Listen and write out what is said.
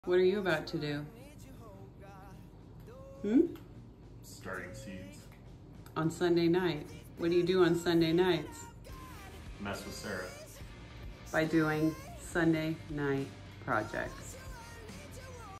What are you about to do? Starting seeds. On Sunday night. What do you do on Sunday nights? Mess with Sarah. By doing Sunday night projects.